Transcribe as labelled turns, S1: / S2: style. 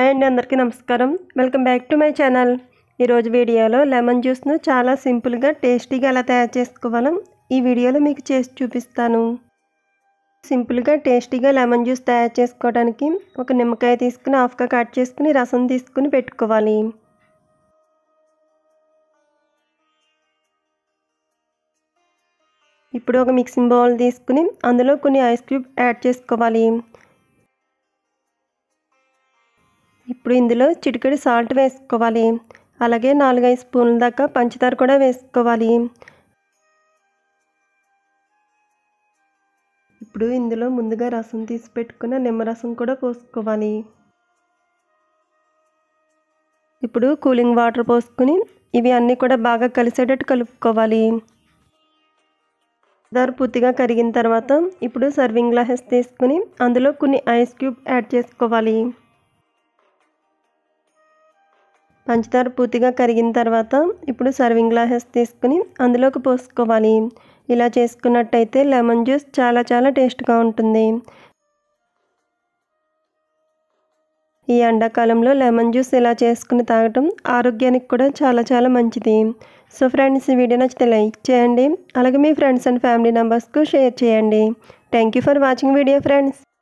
S1: Hi అండి, అందరికీ నమస్కారం. Welcome back to my channel. ఈరోజు వీడియోలో లెమన్ జ్యూస్ను చాలా సింపుల్గా టేస్టీగా ఎలా తయారు చేసుకోవాలో ఈ వీడియోలో మీకు చేసి చూపిస్తాను. సింపుల్గా టేస్టీగా లెమన్ జ్యూస్ తయారు చేసుకోవడానికి ఒక నిమ్మకాయ తీసుకుని హాఫ్గా కట్ చేసుకుని రసం తీసుకుని పెట్టుకోవాలి. ఇప్పుడు ఒక మిక్సింగ్ బౌల్ తీసుకుని అందులో కొన్ని ఐస్ క్యూబ్ యాడ్ చేసుకోవాలి. ఇప్పుడు ఇందులో చిటికెడు సాల్ట్ వేసుకోవాలి. అలాగే 4-5 స్పూన్ల దాకా పంచదార కూడా వేసుకోవాలి. ఇప్పుడు ఇందులో ముందుగా రసం తీసి పెట్టుకున్న నిమ్మరసం కూడా పోసుకోవాలి. ఇప్పుడు కూలింగ్ వాటర్ పోసుకుని ఇవి అన్నీ కూడా బాగా కలిసేటట్టు కలుపుకోవాలి. పంచదార పూర్తిగా కరిగిన తర్వాత ఇప్పుడు సర్వింగ్ గ్లాసెస్ తీసుకుని అందులో కొన్ని ఐస్ క్యూబ్ యాడ్ చేసుకోవాలి. పంచదార పూర్తిగా కరిగిన తర్వాత ఇప్పుడు సర్వింగ్ గ్లాసెస్ తీసుకుని అందులోకి పోసుకోవాలి. ఇలా చేసుకున్నట్టయితే లెమన్ జ్యూస్ చాలా టేస్ట్గా ఉంటుంది. ఈ ఎండాకాలంలో లెమన్ జ్యూస్ ఇలా చేసుకుని తాగటం ఆరోగ్యానికి కూడా చాలా మంచిది. సో ఫ్రెండ్స్, ఈ వీడియో నచ్చితే లైక్ చేయండి. అలాగే మీ ఫ్రెండ్స్ అండ్ ఫ్యామిలీ మెంబర్స్కు షేర్ చేయండి. Thank you for watching video friends.